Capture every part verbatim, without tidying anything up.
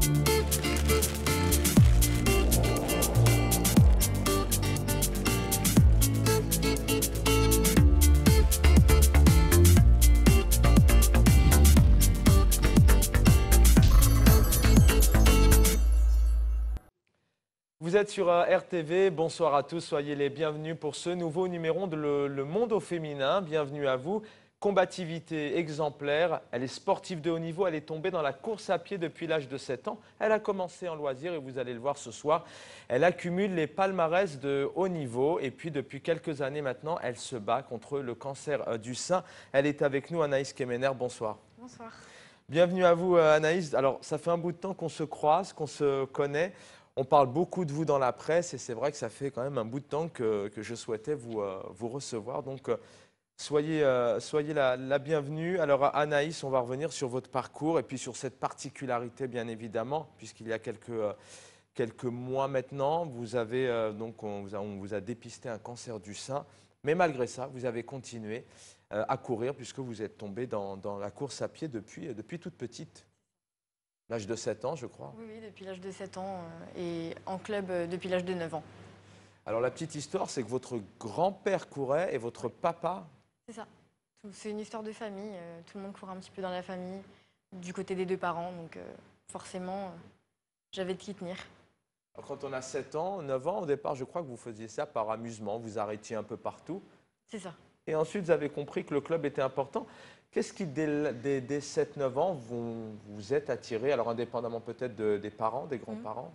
Vous êtes sur R T V, bonsoir à tous, soyez les bienvenus pour ce nouveau numéro de Le, le Monde au féminin. Bienvenue à vous. Combativité exemplaire, elle est sportive de haut niveau, elle est tombée dans la course à pied depuis l'âge de sept ans. Elle a commencé en loisir et vous allez le voir ce soir, elle accumule les palmarès de haut niveau et puis depuis quelques années maintenant, elle se bat contre le cancer du sein. Elle est avec nous, Anaïs Kemener, bonsoir. Bonsoir. Bienvenue à vous Anaïs. Alors ça fait un bout de temps qu'on se croise, qu'on se connaît. On parle beaucoup de vous dans la presse et c'est vrai que ça fait quand même un bout de temps que, que je souhaitais vous, euh, vous recevoir. Donc, euh, soyez, euh, soyez la, la bienvenue. Alors, Anaïs, on va revenir sur votre parcours et puis sur cette particularité, bien évidemment, puisqu'il y a quelques, euh, quelques mois maintenant, vous avez, euh, donc on vous a, on vous a dépisté un cancer du sein. Mais malgré ça, vous avez continué euh, à courir puisque vous êtes tombée dans, dans la course à pied depuis, depuis toute petite. L'âge de sept ans, je crois. Oui, oui, depuis l'âge de sept ans euh, et en club euh, depuis l'âge de neuf ans. Alors la petite histoire, c'est que votre grand-père courait et votre papa... C'est ça. C'est une histoire de famille. euh, tout le monde court un petit peu dans la famille, du côté des deux parents. Donc euh, forcément, euh, j'avais de qui tenir. Alors, quand on a sept ans, neuf ans, au départ, je crois que vous faisiez ça par amusement. Vous arrêtiez un peu partout. C'est ça. Et ensuite, vous avez compris que le club était important. Qu'est-ce qui, dès, dès, dès sept neuf ans, vous vous êtes attiré, alors indépendamment peut-être de, des parents, des grands-parents?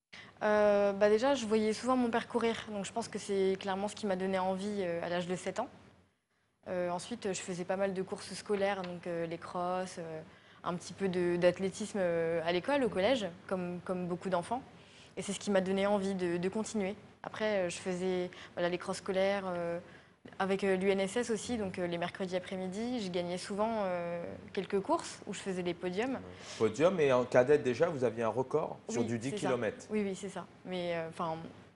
euh, bah Déjà, je voyais souvent mon père courir. Donc je pense que c'est clairement ce qui m'a donné envie euh, à l'âge de sept ans. Euh, ensuite, je faisais pas mal de courses scolaires, donc euh, les crosses, euh, un petit peu d'athlétisme euh, à l'école, au collège, comme, comme beaucoup d'enfants. Et c'est ce qui m'a donné envie de, de continuer. Après, euh, je faisais voilà, les crosses scolaires, euh, avec euh, l'U N S S aussi, donc euh, les mercredis après-midi, je gagnais souvent euh, quelques courses où je faisais des podiums. Podium, et en cadette déjà, vous aviez un record sur Oui, du dix c'est ça. kilomètres. Oui, oui, c'est ça. Mais enfin,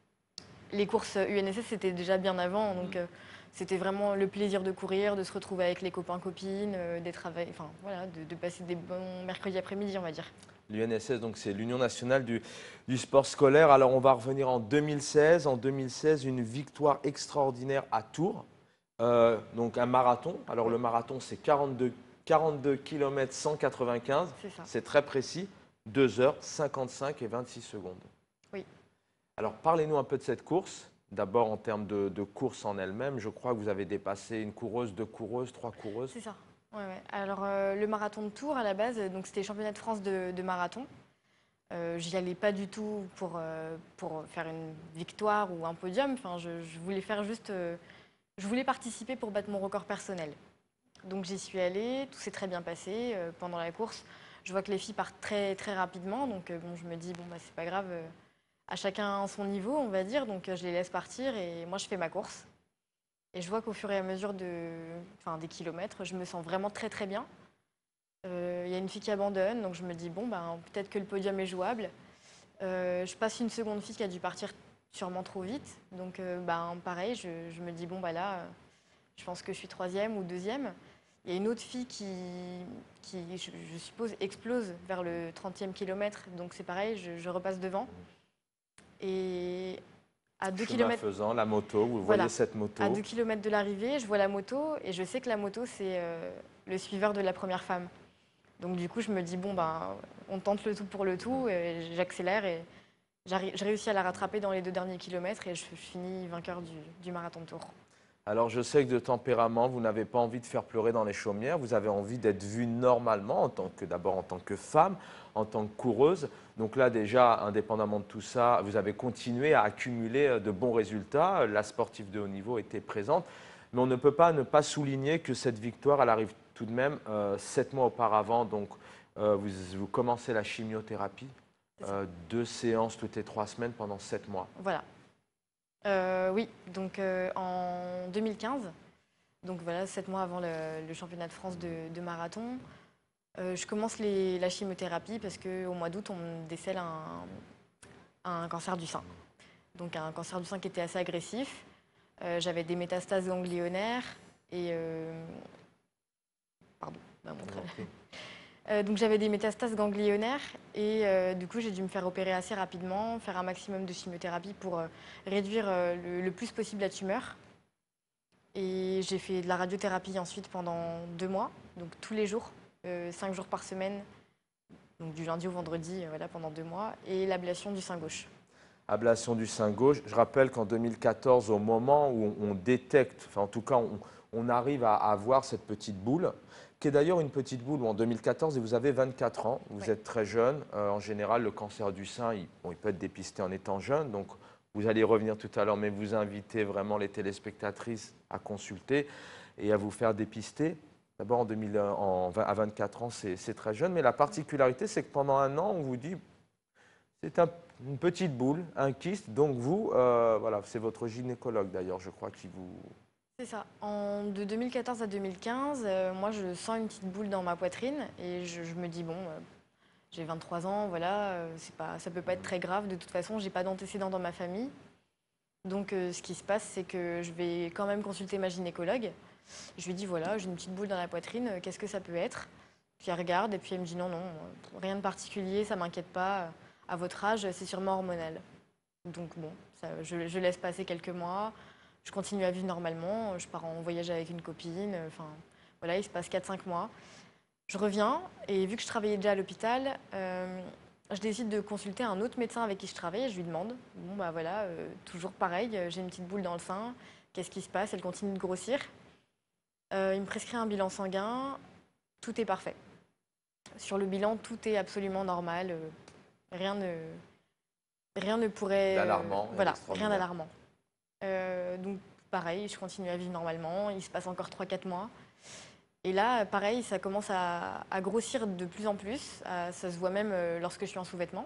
les courses U N S S, c'était déjà bien avant, donc euh, c'était vraiment le plaisir de courir, de se retrouver avec les copains, copines, euh, d'être avec, enfin voilà, de, de passer des bons mercredis après-midi, on va dire. L'U N S S, donc c'est l'Union nationale du, du sport scolaire. Alors on va revenir en deux mille seize. En deux mille seize, une victoire extraordinaire à Tours, euh, donc un marathon. Alors le marathon, c'est quarante-deux, quarante-deux kilomètres cent quatre-vingt-quinze. C'est ça. C'est très précis. deux heures cinquante-cinq et vingt-six secondes. Oui. Alors parlez-nous un peu de cette course. D'abord en termes de, de course en elle-même, je crois que vous avez dépassé une coureuse, deux coureuses, trois coureuses. C'est ça. Ouais, ouais. Alors euh, le marathon de Tours à la base, donc c'était championnat de France de, de marathon. Euh, J'y allais pas du tout pour, euh, pour faire une victoire ou un podium. Enfin, je, je voulais faire juste, euh, je voulais participer pour battre mon record personnel. Donc j'y suis allée, tout s'est très bien passé. Euh, pendant la course, je vois que les filles partent très très rapidement, donc euh, bon, je me dis bon bah c'est pas grave, euh, à chacun son niveau, on va dire. Donc euh, je les laisse partir et moi je fais ma course. Et je vois qu'au fur et à mesure de, enfin, des kilomètres, je me sens vraiment très très bien. Il euh, y a une fille qui abandonne, donc je me dis, bon, ben, peut-être que le podium est jouable. Euh, je passe une seconde fille qui a dû partir sûrement trop vite. Donc euh, ben, pareil, je, je me dis, bon, ben, là, euh, je pense que je suis troisième ou deuxième. Il y a une autre fille qui, qui je, je suppose, explose vers le trentième kilomètre. Donc c'est pareil, je, je repasse devant. Et à deux kilomètres faisant, la moto, vous voilà. voyez cette moto. À deux kilomètres de l'arrivée, je vois la moto et je sais que la moto, c'est euh, le suiveur de la première femme. Donc du coup, je me dis, bon, ben, on tente le tout pour le tout, et j'accélère et j'ai réussi à la rattraper dans les deux derniers kilomètres et je, je finis vainqueur du, du marathon de Tours. Alors je sais que de tempérament, vous n'avez pas envie de faire pleurer dans les chaumières, vous avez envie d'être vue normalement, en tant que, d'abord en tant que femme, en tant que coureuse. Donc là déjà, indépendamment de tout ça, vous avez continué à accumuler de bons résultats. La sportive de haut niveau était présente. Mais on ne peut pas ne pas souligner que cette victoire, elle arrive tout de même euh, sept mois auparavant. Donc euh, vous, vous commencez la chimiothérapie, euh, deux séances toutes les trois semaines pendant sept mois. Voilà. Euh, oui, donc euh, en deux mille quinze, donc voilà, sept mois avant le, le championnat de France de, de marathon, euh, je commence les, la chimiothérapie parce qu'au mois d'août, on me décèle un, un cancer du sein. Donc un cancer du sein qui était assez agressif. Euh, J'avais des métastases ganglionnaires et... Euh, pardon, bah, mon Euh, donc j'avais des métastases ganglionnaires et euh, du coup j'ai dû me faire opérer assez rapidement, faire un maximum de chimiothérapie pour euh, réduire euh, le, le plus possible la tumeur. Et j'ai fait de la radiothérapie ensuite pendant deux mois, donc tous les jours, euh, cinq jours par semaine, donc du lundi au vendredi, euh, voilà, pendant deux mois, et l'ablation du sein gauche. Ablation du sein gauche. Je rappelle qu'en deux mille quatorze, au moment où on, on détecte, enfin en tout cas on, on arrive à, à voir cette petite boule, qui est d'ailleurs une petite boule où en deux mille quatorze, et vous avez vingt-quatre ans, vous Ouais. êtes très jeune. Euh, en général, le cancer du sein, il, bon, il peut être dépisté en étant jeune, donc vous allez y revenir tout à l'heure, mais vous invitez vraiment les téléspectatrices à consulter et à vous faire dépister. D'abord, en deux mille, en, à vingt-quatre ans, c'est très jeune, mais la particularité, c'est que pendant un an, on vous dit c'est un, une petite boule, un kyste. Donc vous, euh, voilà, c'est votre gynécologue d'ailleurs, je crois, qui vous... C'est ça. En, de deux mille quatorze à deux mille quinze, euh, moi je sens une petite boule dans ma poitrine et je, je me dis bon, euh, j'ai vingt-trois ans, voilà, euh, c'est pas, ça peut pas être très grave. De toute façon, j'ai pas d'antécédents dans ma famille. Donc euh, ce qui se passe, c'est que je vais quand même consulter ma gynécologue. Je lui dis voilà, j'ai une petite boule dans la poitrine, euh, qu'est-ce que ça peut être? Puis elle regarde et puis elle me dit non, non, euh, rien de particulier, ça m'inquiète pas. À votre âge, c'est sûrement hormonal. Donc bon, ça, je, je laisse passer quelques mois, je continue à vivre normalement, je pars en voyage avec une copine, euh, enfin voilà, il se passe quatre cinq mois. Je reviens et vu que je travaillais déjà à l'hôpital, euh, je décide de consulter un autre médecin avec qui je travaille et je lui demande, bon bah voilà, euh, toujours pareil, euh, j'ai une petite boule dans le sein, qu'est-ce qui se passe? Elle continue de grossir. Euh, il me prescrit un bilan sanguin, tout est parfait. Sur le bilan, tout est absolument normal, euh, rien ne, rien ne pourrait... euh, D'alarmant et voilà, rien d'extraordinaire. d'alarmant. Euh, donc pareil, je continue à vivre normalement, il se passe encore trois quatre mois. Et là, pareil, ça commence à, à grossir de plus en plus. À- ça se voit même euh, lorsque je suis en sous-vêtements.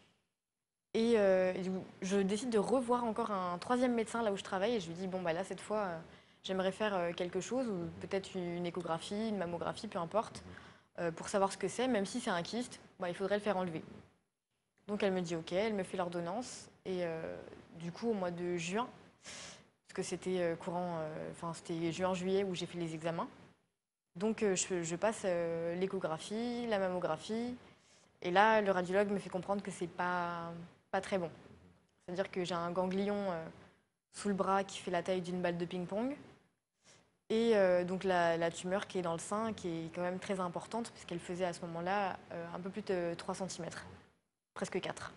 Et euh, et du coup, je décide de revoir encore un troisième médecin là où je travaille. Et je lui dis, bon, bah là, cette fois, euh, j'aimerais faire euh, quelque chose, ou peut-être une échographie, une mammographie, peu importe, euh, pour savoir ce que c'est. Même si c'est un kyste, bah, il faudrait le faire enlever. Donc elle me dit, ok, elle me fait l'ordonnance. Et euh, du coup, au mois de juin, parce que c'était euh, courant, euh, enfin, c'était juin-juillet où j'ai fait les examens. Donc, euh, je, je passe euh, l'échographie, la mammographie, et là, le radiologue me fait comprendre que c'est pas, pas très bon. C'est-à-dire que j'ai un ganglion euh, sous le bras qui fait la taille d'une balle de ping-pong, et euh, donc la, la tumeur qui est dans le sein, qui est quand même très importante, puisqu'elle faisait à ce moment-là euh, un peu plus de trois centimètres, presque quatre.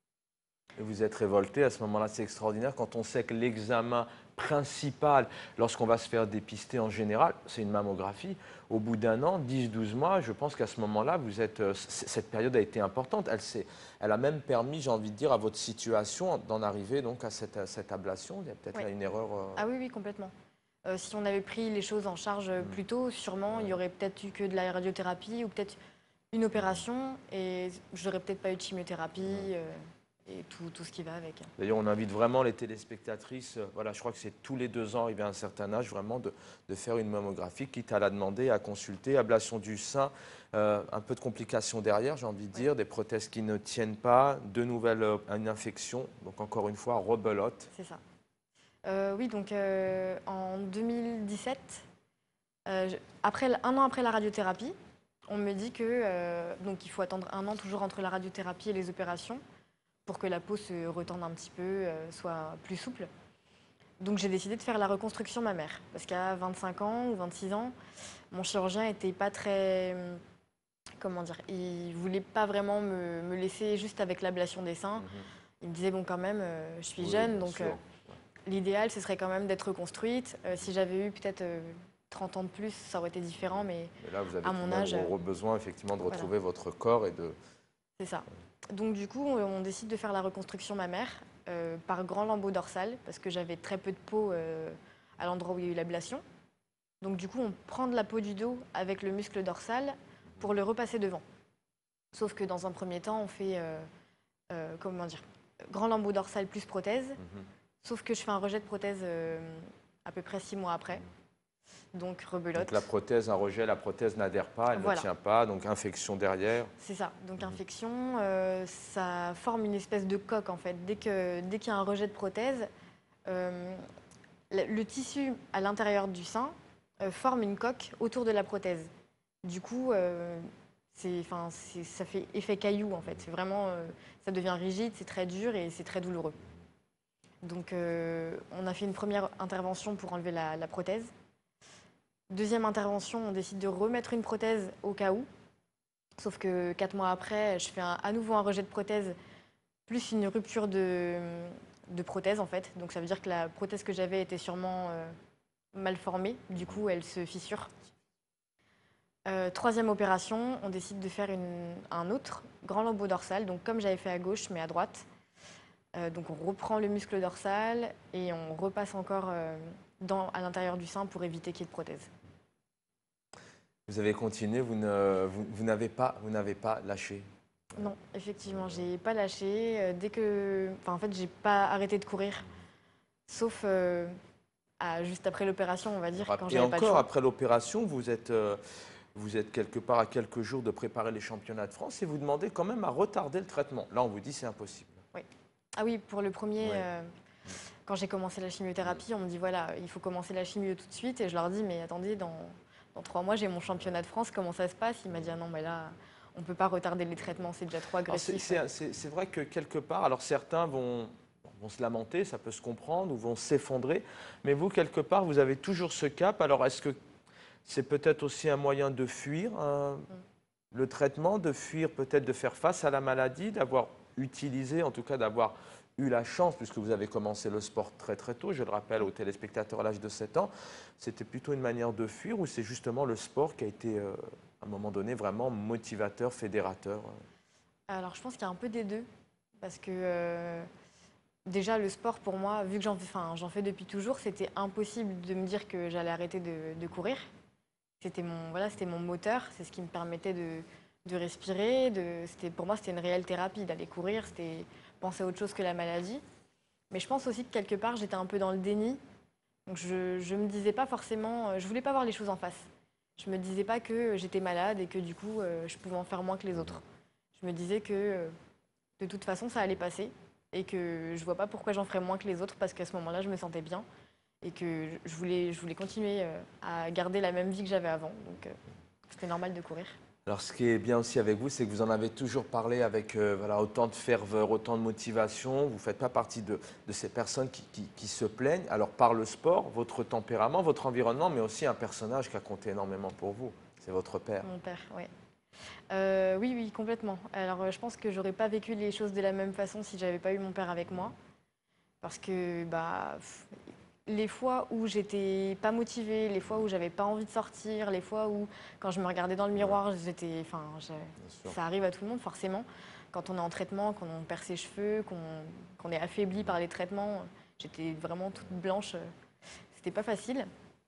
Et vous êtes révolté à ce moment-là, c'est extraordinaire quand on sait que l'examen principal, lorsqu'on va se faire dépister en général, c'est une mammographie. Au bout d'un an, dix douze mois, je pense qu'à ce moment-là, vous êtes, euh, c- cette période a été importante. Elle, s'est- elle a même permis, j'ai envie de dire, à votre situation d'en arriver donc à cette, à cette ablation. Il y a peut-être Oui. là une erreur. euh, Ah oui, oui, complètement. Euh, si on avait pris les choses en charge Mm. plus tôt, sûrement, il y Ouais. aurait peut-être eu que de la radiothérapie ou peut-être une opération et j'aurais peut-être pas eu de chimiothérapie euh, et tout, tout ce qui va avec. D'ailleurs, on invite vraiment les téléspectatrices, euh, voilà, je crois que c'est tous les deux ans, arrivé à un certain âge, vraiment de, de faire une mammographie, quitte à la demander, à consulter, ablation du sein, euh, un peu de complications derrière, j'ai envie de dire, des prothèses qui ne tiennent pas, de nouvelles, euh, une infection, donc encore une fois, rebelote. C'est ça. Euh, oui, donc euh, en deux mille dix-sept, euh, je- après, un an après la radiothérapie, on me dit que euh, donc il faut attendre un an toujours entre la radiothérapie et les opérations pour que la peau se retende un petit peu, euh, soit plus souple. Donc j'ai décidé de faire la reconstruction mammaire parce qu'à vingt-cinq ans ou vingt-six ans, mon chirurgien était pas très, hum, comment dire, il voulait pas vraiment me, me laisser juste avec l'ablation des seins. Mhm. Il me disait bon quand même, euh, je suis Oui, jeune, bien donc euh, sûr. l'idéal ce serait quand même d'être reconstruite. Euh, si j'avais eu peut-être euh, trente ans de plus, ça aurait été différent, mais Mais là, vous avez à tout de mon même âge, euh, re- besoin effectivement de voilà, retrouver votre corps et de... c'est ça. Donc du coup, on, on décide de faire la reconstruction mammaire euh, par grand lambeau dorsal parce que j'avais très peu de peau euh, à l'endroit où il y a eu l'ablation. Donc du coup, on prend de la peau du dos avec le muscle dorsal pour le repasser devant. Sauf que dans un premier temps, on fait, euh, euh, comment dire, grand lambeau dorsal plus prothèse. Mhm. Sauf que je fais un rejet de prothèse euh, à peu près six mois après. Donc rebelote. Donc la prothèse, un rejet, la prothèse n'adhère pas, elle ne Voilà, tient pas, donc infection derrière. c'est ça. Donc Mhm. infection, euh, ça forme une espèce de coque en fait. Dès que, dès qu'il y a un rejet de prothèse, euh, le, le tissu à l'intérieur du sein euh, forme une coque autour de la prothèse. Du coup, euh, c'est, enfin, c'est- ça fait effet caillou en fait. C'est vraiment, euh, ça devient rigide, c'est très dur et c'est très douloureux. Donc, euh, on a fait une première intervention pour enlever la, la prothèse. Deuxième intervention, on décide de remettre une prothèse au cas où. Sauf que quatre mois après, je fais un- à nouveau un rejet de prothèse, plus une rupture de, de prothèse en fait. Donc ça veut dire que la prothèse que j'avais était sûrement euh, mal formée. Du coup, elle se fissure. Euh, troisième opération, on décide de faire une- un autre grand lambeau dorsal, donc comme j'avais fait à gauche, mais à droite. Euh, donc on reprend le muscle dorsal et on repasse encore euh, dans, à l'intérieur du sein pour éviter qu'il y ait de prothèse. Vous avez continué, vous ne, vous, vous n'avez pas, vous n'avez pas lâché. Non, effectivement, j'ai pas lâché. Euh, dès que, enfin, en fait, j'ai pas arrêté de courir, sauf euh, à- juste après l'opération, on va dire, quand Et j'avais pas le encore, choix. après l'opération, vous êtes, euh, vous êtes quelque part à quelques jours de préparer les championnats de France et vous demandez quand même à retarder le traitement. Là, on vous dit c'est impossible. Oui. Ah oui, pour le premier, Oui. euh, quand j'ai commencé la chimiothérapie, on me dit voilà, il faut commencer la chimio tout de suite. Et je leur dis mais attendez, dans, dans trois mois, j'ai mon championnat de France, comment ça se passe? Il m'a dit ah non, mais là, on peut pas retarder les traitements, c'est déjà trop Alors, c'est, agressif. c'est- c'est- c'est vrai que quelque part, alors certains vont, vont se lamenter, ça peut se comprendre, ou vont s'effondrer, mais vous, quelque part, vous avez toujours ce cap. Alors, est-ce que c'est peut-être aussi un moyen de fuir hein, le traitement, de fuir peut-être de faire face à la maladie, d'avoir utilisé, en tout cas d'avoir eu la chance, puisque vous avez commencé le sport très très tôt, je le rappelle aux téléspectateurs à l'âge de sept ans, c'était plutôt une manière de fuir ou c'est justement le sport qui a été, euh, à un moment donné, vraiment motivateur, fédérateur? Alors je pense qu'il y a un peu des deux, parce que euh, déjà le sport pour moi, vu que j'en fais, enfin, j'en fais depuis toujours, c'était impossible de me dire que j'allais arrêter de, de courir. C'était mon, voilà, c'était mon moteur, c'est ce qui me permettait de, de respirer. De, c'était, pour moi, c'était une réelle thérapie d'aller courir, c'était penser à autre chose que la maladie. Mais je pense aussi que quelque part, j'étais un peu dans le déni. Donc je ne me disais pas forcément, euh, je voulais pas voir les choses en face. Je me disais pas que j'étais malade et que du coup, euh, je pouvais en faire moins que les autres. Je me disais que euh, de toute façon, ça allait passer et que je vois pas pourquoi j'en ferais moins que les autres parce qu'à ce moment-là, je me sentais bien et que je voulais, je voulais continuer euh, à garder la même vie que j'avais avant. Donc, euh, c'était normal de courir. Alors, ce qui est bien aussi avec vous, c'est que vous en avez toujours parlé avec euh, voilà, autant de ferveur, autant de motivation. Vous ne faites pas partie de, de ces personnes qui, qui- qui se plaignent. Alors, par le sport, votre tempérament, votre environnement, mais aussi un personnage qui a compté énormément pour vous. C'est votre père. Mon père, oui. Euh, oui, oui, complètement. Alors, euh, je pense que j'aurais pas vécu les choses de la même façon si j'avais pas eu mon père avec moi. Parce que bah, pff, les fois où j'étais pas motivée, les fois où j'avais pas envie de sortir, les fois où, quand je me regardais dans le miroir, j'étais, enfin, j'ai- Bien sûr. ça arrive à tout le monde forcément. Quand on est en traitement, quand on perd ses cheveux, qu'on qu'on est affaibli par les traitements, j'étais vraiment toute blanche. euh, C'était pas facile.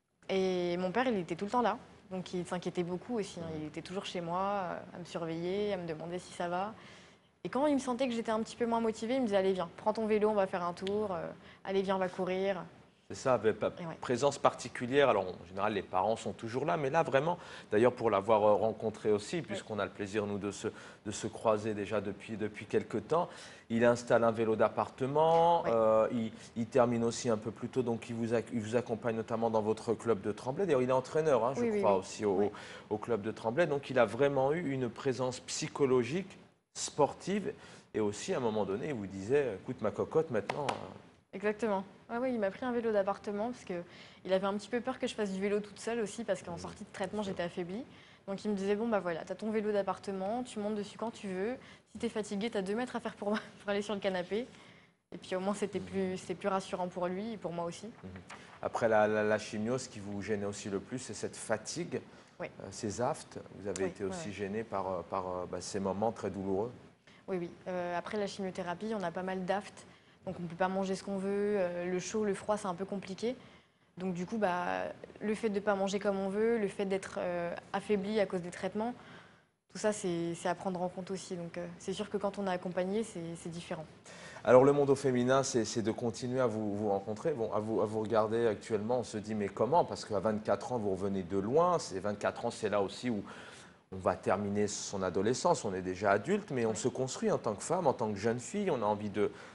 Et mon père, il était tout le temps là. Donc il s'inquiétait beaucoup aussi, hein. Il était toujours chez moi, euh, à me surveiller, à me demander si ça va. Et quand il me sentait que j'étais un petit peu moins motivée, il me disait allez viens, prends ton vélo, on va faire un tour. euh, allez viens, on va courir. C'est ça, avec pa- Et ouais. présence particulière. Alors, en général, les parents sont toujours là, mais là, vraiment, d'ailleurs, pour l'avoir euh, rencontré aussi, puisqu'on a le plaisir, nous, de se, de se croiser déjà depuis, depuis quelques temps, il installe un vélo d'appartement, Ouais. euh, il, il termine aussi un peu plus tôt, donc il vous, ac- il vous accompagne notamment dans votre club de Tremblay. D'ailleurs, il est entraîneur, hein, je Oui, oui, crois, oui. aussi au, Ouais. au club de Tremblay. Donc, il a vraiment eu une présence psychologique, sportive, et aussi, à un moment donné, il vous disait, écoute, ma cocotte, maintenant... euh, Exactement. Ouais, ouais, il m'a pris un vélo d'appartement parce qu'il avait un petit peu peur que je fasse du vélo toute seule aussi parce qu'en sortie de traitement, j'étais affaiblie. Donc il me disait, bon bah voilà, t'as ton vélo d'appartement, tu montes dessus quand tu veux. Si t'es fatigué, t'as deux mètres à faire pour, pour aller sur le canapé. Et puis au moins, c'était plus, c'était plus rassurant pour lui et pour moi aussi. Après la, la- la chimio, ce qui vous gênait aussi le plus, c'est cette fatigue, Oui, euh, ces aftes. Vous avez oui, été ouais, aussi ouais. gêné par, euh, par euh, bah, ces moments très douloureux. Oui, oui. Euh, après la chimiothérapie, on a pas mal d'aphtes. Donc on ne peut pas manger ce qu'on veut. Euh, le chaud, le froid, c'est un peu compliqué. Donc du coup, bah, le fait de ne pas manger comme on veut, le fait d'être euh, affaibli à cause des traitements, tout ça, c'est c'est à prendre en compte aussi. Donc euh, c'est sûr que quand on est accompagné, c'est c'est différent. Alors le monde au féminin, c'est c'est de continuer à vous, vous rencontrer, bon, à, vous, à vous regarder actuellement. On se dit mais comment? Parce qu'à vingt-quatre ans, vous revenez de loin. C'est vingt-quatre ans, c'est là aussi où on va terminer son adolescence. On est déjà adulte, mais on Oui. se construit en tant que femme, en tant que jeune fille. On a envie de,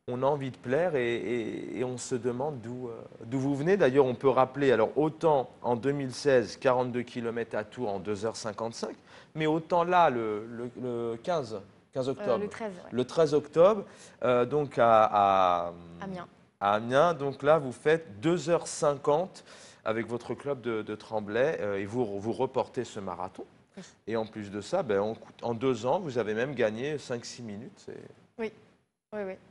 on a envie de plaire et, et- et on se demande d'où euh, d'où vous venez. D'ailleurs, on peut rappeler, alors autant en deux mille seize, quarante-deux kilomètres à Tours en deux heures cinquante-cinq, mais autant là, le, le- le quinze, quinze Euh, le octobre, treize, ouais. le treize octobre, euh, donc à, à, Amiens. à Amiens. Donc là, vous faites deux heures cinquante avec votre club de, de Tremblay euh, et vous, vous reportez ce marathon. Oui, Et en plus de ça, ben, en, en deux ans, vous avez même gagné cinq six minutes. C'est- oui, oui, oui.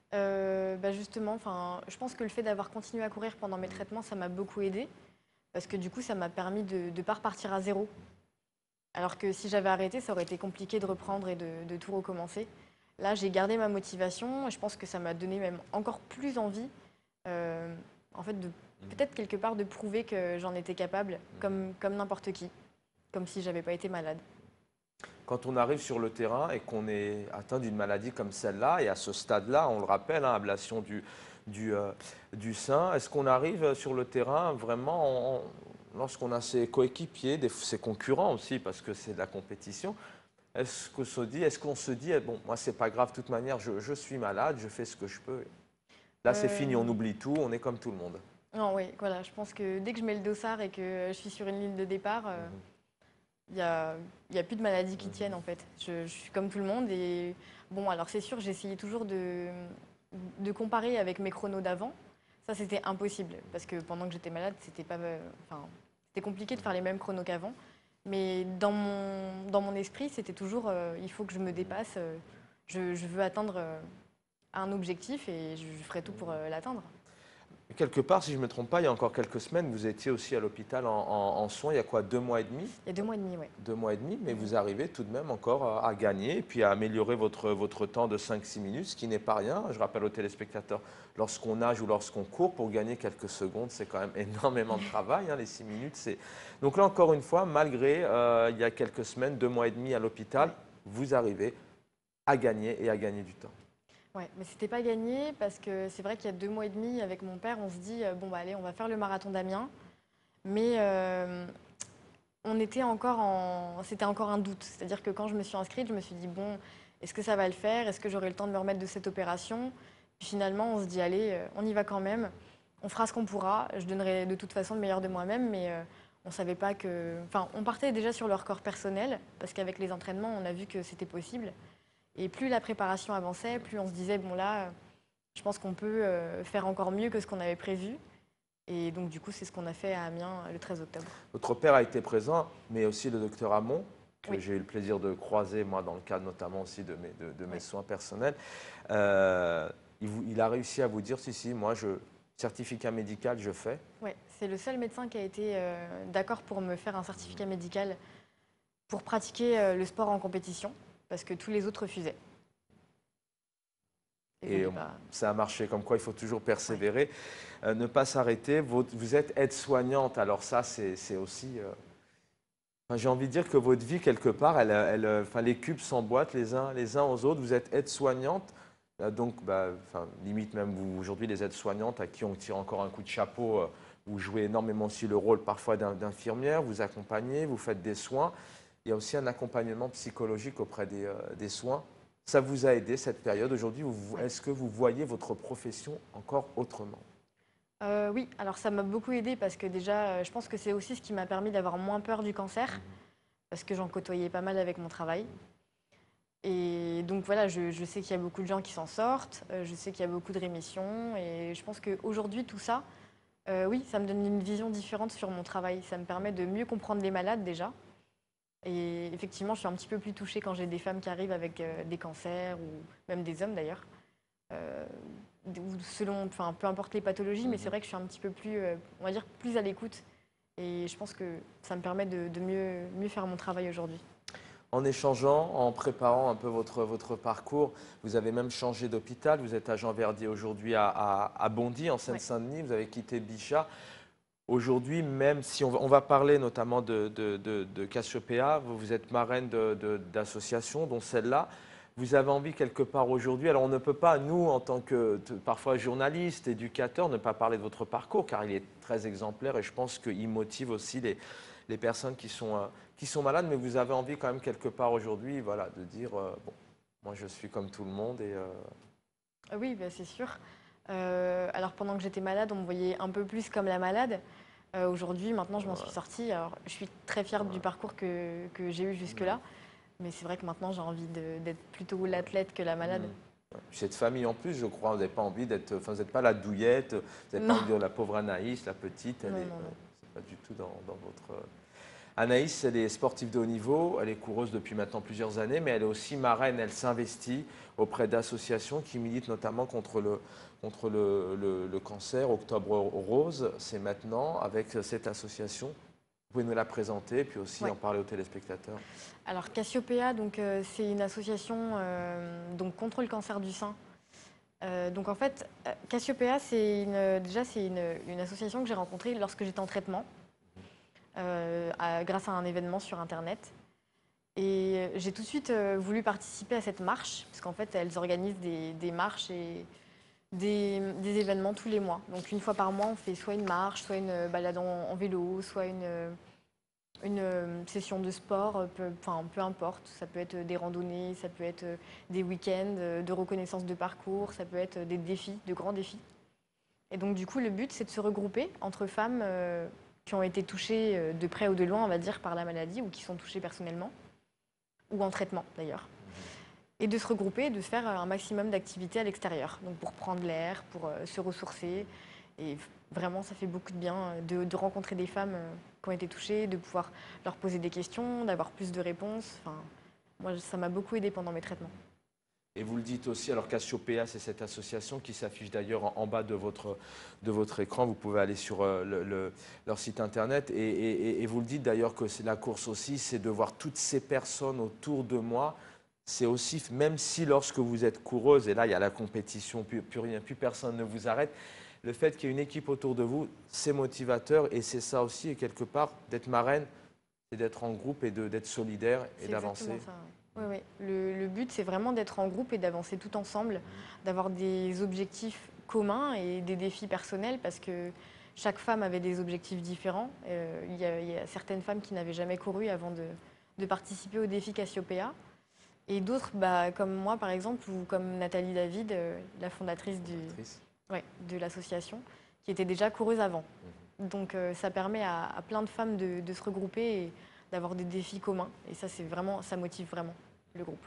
Euh, bah justement, enfin, je pense que le fait d'avoir continué à courir pendant mes traitements, ça m'a beaucoup aidé parce que du coup, ça m'a permis de ne pas repartir à zéro. Alors que si j'avais arrêté, ça aurait été compliqué de reprendre et de, de tout recommencer. Là, j'ai gardé ma motivation et je pense que ça m'a donné même encore plus envie, euh, en fait, de peut-être quelque part de prouver que j'en étais capable, comme, comme n'importe qui, comme si j'avais pas été malade. Quand on arrive sur le terrain et qu'on est atteint d'une maladie comme celle-là, et à ce stade-là, on le rappelle, hein, ablation du, du, euh, du sein, est-ce qu'on arrive sur le terrain vraiment, en- lorsqu'on a ses coéquipiers, des- ses concurrents aussi, parce que c'est de la compétition, est-ce qu'on se dit, est-ce qu'on se dit, eh, bon, moi c'est pas grave, de toute manière, je, je suis malade, je fais ce que je peux. Là c'est fini, on Euh, oublie tout, on est comme tout le monde. non, oui, voilà, je pense que dès que je mets le dossard et que je suis sur une ligne de départ, euh, Mhm. il n'y a, il y a plus de maladies qui Mhm. tiennent en fait. Je, je suis comme tout le monde et bon, alors c'est sûr, j'essayais toujours de, de comparer avec mes chronos d'avant. Ça, c'était impossible parce que pendant que j'étais malade, c'était pas, enfin, c'était compliqué de faire les mêmes chronos qu'avant. Mais dans mon, dans mon esprit, c'était toujours, euh, il faut que je me dépasse. euh, je, je veux atteindre euh, un objectif et je, je ferai tout pour euh, l'atteindre. Quelque part, si je ne me trompe pas, il y a encore quelques semaines, vous étiez aussi à l'hôpital en, en- en soins, il y a quoi, deux mois et demi? Il y a deux mois et demi, ouais. Deux mois et demi, mais Mhm. vous arrivez tout de même encore à, à gagner et puis à améliorer votre, votre temps de cinq six minutes, ce qui n'est pas rien. Je rappelle aux téléspectateurs, lorsqu'on nage ou lorsqu'on court, pour gagner quelques secondes, c'est quand même énormément de travail, hein, les six minutes. c'est- Donc là, encore une fois, malgré euh, il y a quelques semaines, deux mois et demi à l'hôpital, Ouais. vous arrivez à gagner et à gagner du temps. Ouais, mais c'était pas gagné parce que c'est vrai qu'il y a deux mois et demi, avec mon père, on se dit euh, bon bah allez, on va faire le marathon d'Amiens, mais euh, on était encore en, c'était encore un doute. C'est-à-dire que quand je me suis inscrite, je me suis dit bon, est-ce que ça va le faire? Est-ce que j'aurai le temps de me remettre de cette opération? Puis finalement, on se dit allez, euh, on y va quand même. On fera ce qu'on pourra. Je donnerai de toute façon le meilleur de moi-même, mais euh, on savait pas que, enfin, on partait déjà sur le record personnel parce qu'avec les entraînements, on a vu que c'était possible. Et plus la préparation avançait, plus on se disait, bon là, euh, je pense qu'on peut euh, faire encore mieux que ce qu'on avait prévu. Et donc du coup, c'est ce qu'on a fait à Amiens euh, le treize octobre. Votre père a été présent, mais aussi le docteur Hamon, que Oui, j'ai eu le plaisir de croiser, moi, dans le cadre notamment aussi de mes, de, de mes oui, soins personnels. Euh, il, vous- il a réussi à vous dire, si, si, moi, je, certificat médical, je fais. ouais. C'est le seul médecin qui a été euh, d'accord pour me faire un certificat médical pour pratiquer euh, le sport en compétition, parce que tous les autres refusaient. Ils Et voulaient euh, pas. ça a marché, comme quoi il faut toujours Ouais. persévérer, euh, ne pas s'arrêter. Vous, vous êtes aide-soignante, alors ça, c'est c'est aussi... euh, enfin, j'ai envie de dire que votre vie, quelque part, elle, elle, euh, enfin, les cubes s'emboîtent les uns, les uns aux autres. Vous êtes aide-soignante, euh, donc bah, enfin, limite même vous, aujourd'hui, les aides-soignantes à qui on tire encore un coup de chapeau, euh, vous jouez énormément aussi le rôle parfois d'un- d'infirmière, vous accompagnez, vous faites des soins. Il y a aussi un accompagnement psychologique auprès des, euh, des soins. Ça vous a aidé cette période. Aujourd'hui, vous- Ouais. est-ce que vous voyez votre profession encore autrement? Euh, oui, alors ça m'a beaucoup aidé parce que déjà, euh, je pense que c'est aussi ce qui m'a permis d'avoir moins peur du cancer, parce que j'en côtoyais pas mal avec mon travail. Et donc voilà, je, je sais qu'il y a beaucoup de gens qui s'en sortent, euh, je sais qu'il y a beaucoup de rémissions, et je pense qu'aujourd'hui, tout ça, euh, oui, ça me donne une vision différente sur mon travail. Ça me permet de mieux comprendre les malades déjà. Et effectivement, je suis un petit peu plus touchée quand j'ai des femmes qui arrivent avec euh, des cancers, ou même des hommes d'ailleurs, euh, ou selon, enfin, peu importe les pathologies, mais c'est vrai que je suis un petit peu plus, euh, on va dire, plus à l'écoute. Et je pense que ça me permet de, de mieux, mieux faire mon travail aujourd'hui. En échangeant, en préparant un peu votre, votre parcours, vous avez même changé d'hôpital. Vous êtes à Jean Verdier aujourd'hui à, à, à Bondy, en Ouais. Seine-Saint-Denis. Vous avez quitté Bichat. Aujourd'hui, même si on va, on va parler notamment de, de, de, de Cassiopéa, vous, vous êtes marraine de- de- d'associations, dont celle-là. Vous avez envie quelque part aujourd'hui, alors on ne peut pas, nous, en tant que t- parfois journalistes, éducateurs, ne pas parler de votre parcours, car il est très exemplaire et je pense qu'il motive aussi les, les personnes qui sont, euh, qui sont malades, mais vous avez envie quand même quelque part aujourd'hui, voilà, de dire, euh, bon, moi je suis comme tout le monde et euh, Ah oui, bah, c'est sûr. Euh, alors pendant que j'étais malade, on me voyait un peu plus comme la malade. Euh, aujourd'hui, maintenant, je m'en suis Ouais, sortie. Alors, je suis très fière du ouais. parcours que, que j'ai eu Mhm. jusque-là. Mais c'est vrai que maintenant, j'ai envie de- d'être plutôt l'athlète que la malade. Mhm. Ouais. Puis cette famille en plus, je crois, vous n'avez pas envie d'être, enfin, vous n'êtes pas la douillette, vous n'avez pas Non, envie de dire la pauvre Anaïs, la petite, elle non, est, non, ouais, non. c'est pas du tout dans, dans votre. Anaïs, elle est sportive de haut niveau, elle est coureuse depuis maintenant plusieurs années, mais elle est aussi marraine, elle s'investit auprès d'associations qui militent notamment contre le, contre le, le- le cancer. Octobre Rose, c'est maintenant avec cette association. Vous pouvez nous la présenter, puis aussi Ouais. en parler aux téléspectateurs. Alors Cassiopéa, donc euh, c'est une association euh, donc contre le cancer du sein. Euh, donc en fait, euh, Cassiopéa, c'est une, déjà c'est une, une association que j'ai rencontrée lorsque j'étais en traitement, euh, à- grâce à un événement sur Internet. Et j'ai tout de suite euh, voulu participer à cette marche, parce qu'en fait, elles organisent des, des marches et des, des événements tous les mois. Donc une fois par mois, on fait soit une marche, soit une balade en, en vélo, soit une, une euh, session de sport, euh, peu, enfin, peu importe. Ça peut être des randonnées, ça peut être euh, des week-ends euh, de reconnaissance de parcours, ça peut être des défis, de grands défis. Et donc du coup, le but, c'est de se regrouper entre femmes euh, qui ont été touchées euh, de près ou de loin, on va dire, par la maladie, ou qui sont touchées personnellement, ou en traitement d'ailleurs. Et de se regrouper et de se faire un maximum d'activités à l'extérieur. Donc pour prendre l'air, pour euh, se ressourcer. Et vraiment, ça fait beaucoup de bien euh, de, de rencontrer des femmes euh, qui ont été touchées, de pouvoir leur poser des questions, d'avoir plus de réponses. Enfin, moi, ça m'a beaucoup aidé pendant mes traitements. Et vous le dites aussi, alors Cassiopéa, c'est cette association qui s'affiche d'ailleurs en, en bas de votre, de votre écran. Vous pouvez aller sur euh, le- le- leur site internet. Et, et- et vous le dites d'ailleurs que c'est la course aussi, c'est de voir toutes ces personnes autour de moi. C'est aussi, même si lorsque vous êtes coureuse, et là il y a la compétition, plus, plus rien, plus personne ne vous arrête, le fait qu'il y ait une équipe autour de vous, c'est motivateur. Et c'est ça aussi, et quelque part, d'être marraine, c'est d'être en groupe et de- d'être solidaire et C'est exactement d'avancer. ça. Oui, oui. Le, le but, c'est vraiment d'être en groupe et d'avancer tout ensemble, d'avoir des objectifs communs et des défis personnels parce que chaque femme avait des objectifs différents. Euh, il y a, il y a certaines femmes qui n'avaient jamais couru avant de, de participer au défi Cassiopéa. Et d'autres, bah, comme moi par exemple, ou comme Nathalie David, euh, la fondatrice du, Fondatrice. ouais, de l'association, qui était déjà coureuse avant. Mhm. Donc euh, ça permet à, à plein de femmes de, de se regrouper et d'avoir des défis communs. Et ça, c'est vraiment, ça motive vraiment le groupe.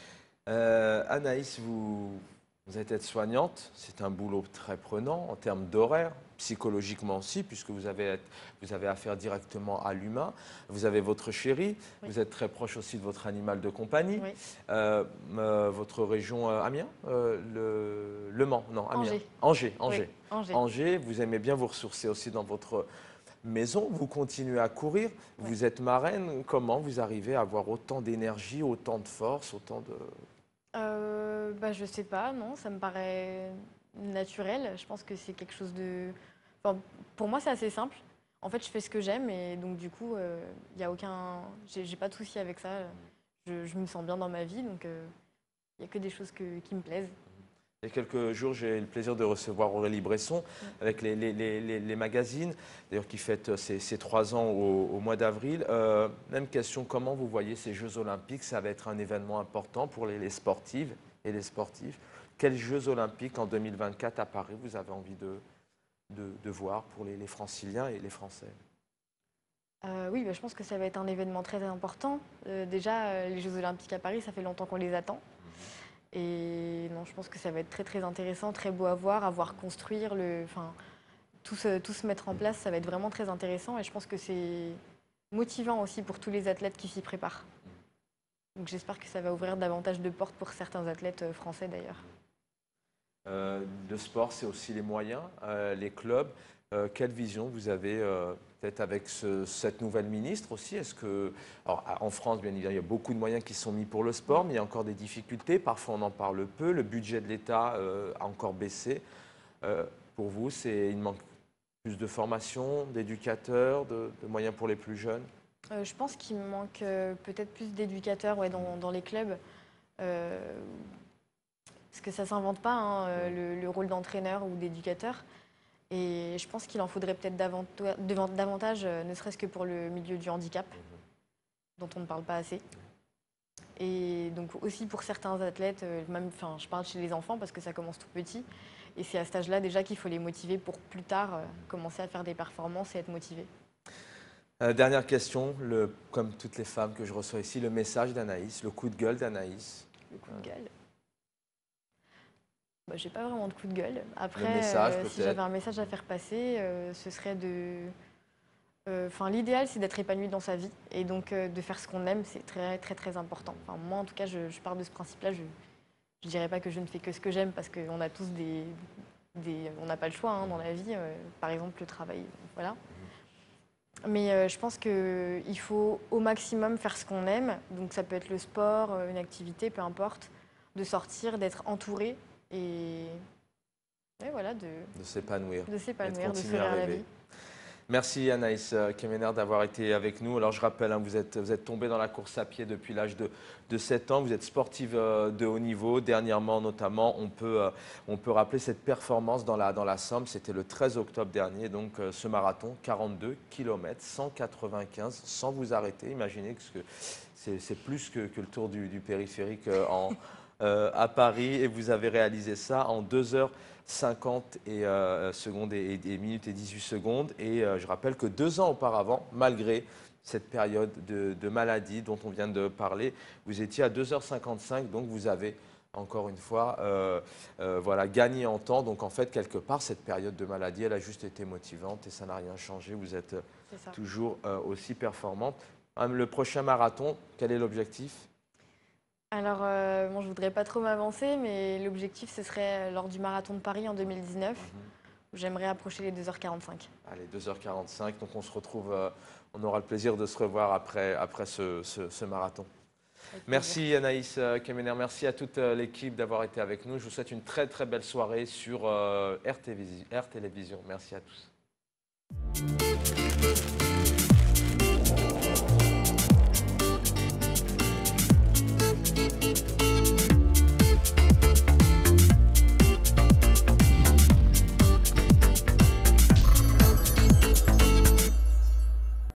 Euh, Anaïs, vous, vous êtes aide-soignante. C'est un boulot très prenant en termes d'horaire, psychologiquement aussi, puisque vous avez, vous avez affaire directement à l'humain. Vous avez votre chéri, Oui. vous êtes très proche aussi de votre animal de compagnie. Oui. Euh, euh, votre région euh, Amiens, euh, le, Le Mans, non, Amiens. Angers. Angers, Oui, Angers. Angers. Angers, vous aimez bien vous ressourcer aussi dans votre maison, vous continuez à courir, Ouais. vous êtes marraine. Comment vous arrivez à avoir autant d'énergie, autant de force, autant de... Euh, bah, je sais pas, non, ça me paraît naturel. Je pense que c'est quelque chose de. Enfin, pour moi, c'est assez simple. En fait, je fais ce que j'aime et donc du coup, il y a aucun. J'ai j'ai pas de souci avec ça. Je, je me sens bien dans ma vie, donc il n'y a que des choses que- qui me plaisent. Il y a quelques jours, j'ai eu le plaisir de recevoir Aurélie Bresson Mm. avec les, les- les- les- les magazines, d'ailleurs qui fête ses, ses trois ans au, au mois d'avril. Euh, même question, comment vous voyez ces Jeux Olympiques? Ça va être un événement important pour les, les sportives et les sportifs. Quels Jeux Olympiques en deux mille vingt-quatre à Paris vous avez envie de, de- de voir pour les, les Franciliens et les Français? Euh, oui, bah, je pense que ça va être un événement très important. Euh, déjà, euh, les Jeux Olympiques à Paris, ça fait longtemps qu'on les attend. Et non, je pense que ça va être très très intéressant, très beau à voir, à voir construire, le, enfin, tout se, tout se mettre en place, ça va être vraiment très intéressant. Et je pense que c'est motivant aussi pour tous les athlètes qui s'y préparent. Donc j'espère que ça va ouvrir davantage de portes pour certains athlètes euh, français d'ailleurs. Euh, le sport, c'est aussi les moyens, euh, les clubs. Euh, quelle vision vous avez euh, peut-être avec ce- cette nouvelle ministre aussi? Est-ce que, alors, à- en France, bien évidemment, il y a beaucoup de moyens qui sont mis pour le sport, mais il y a encore des difficultés. Parfois, on en parle peu. Le budget de l'État euh, a encore baissé. Euh, pour vous, c'est il manque plus de formation, d'éducateurs, de, de moyens pour les plus jeunes? Euh, je pense qu'il manque euh, peut-être plus d'éducateurs ouais, dans, dans les clubs. Euh, parce que ça ne s'invente pas, hein, euh, le, le rôle d'entraîneur ou d'éducateur. Et je pense qu'il en faudrait peut-être davanta- devant- davantage, euh, ne serait-ce que pour le milieu du handicap, dont on ne parle pas assez. Et donc aussi pour certains athlètes, euh, même, enfin, je parle chez les enfants parce que ça commence tout petit. Et c'est à cet âge-là déjà qu'il faut les motiver pour plus tard euh, commencer à faire des performances et être motivés. Euh, dernière question, le, comme toutes les femmes que je reçois ici, le message d'Anaïs, le coup de gueule d'Anaïs. Le coup de gueule. Bah, j'ai pas vraiment de coup de gueule. Après, Le message euh, si peut-être. j'avais un message à faire passer, euh, ce serait de. euh, Enfin, l'idéal, c'est d'être épanoui dans sa vie et donc euh, de faire ce qu'on aime, c'est très très très important. Enfin, moi, en tout cas, je, je pars de ce principe-là. Je je dirais pas que je ne fais que ce que j'aime parce qu'on a tous des, des on n'a pas le choix hein, dans la vie. euh, par exemple, le travail, voilà. Mais euh, je pense qu'il faut au maximum faire ce qu'on aime. Donc ça peut être le sport, euh, une activité, peu importe, de sortir, d'être entouré et, et voilà, de, De s'épanouir. de s'épanouir, de continuer à sourire à la rêver. vie. Merci Anaïs euh, Kemener d'avoir été avec nous. Alors je rappelle, hein, vous êtes, vous êtes tombée dans la course à pied depuis l'âge de, de sept ans. Vous êtes sportive euh, de haut niveau. Dernièrement notamment, on peut, euh, on peut rappeler cette performance dans la, dans la Somme. C'était le treize octobre dernier. Donc euh, ce marathon, quarante-deux kilomètres, cent quatre-vingt-quinze sans vous arrêter. Imaginez que c'est c'est plus que, que le tour du, du périphérique euh, en, euh, à Paris. Et vous avez réalisé ça en deux heures cinquante et, euh, secondes et, et, et minutes et dix-huit secondes. Et euh, je rappelle que deux ans auparavant, malgré cette période de, de maladie dont on vient de parler, vous étiez à deux heures cinquante-cinq, donc vous avez encore une fois euh, euh, voilà, gagné en temps. Donc en fait, quelque part, cette période de maladie, elle a juste été motivante et ça n'a rien changé. Vous êtes euh, toujours euh, aussi performante. Hein, le prochain marathon, quel est l'objectif ? Alors, euh, bon, je voudrais pas trop m'avancer, mais l'objectif, ce serait euh, lors du marathon de Paris en deux mille dix-neuf, Mhm. où j'aimerais approcher les deux heures quarante-cinq. Allez, deux heures quarante-cinq, donc on se retrouve, euh, on aura le plaisir de se revoir après, après ce, ce- ce marathon. Avec plaisir. Merci Anaïs euh, Kemener, merci à toute euh, l'équipe d'avoir été avec nous. Je vous souhaite une très très belle soirée sur euh, R T V, R Télévision. Merci à tous.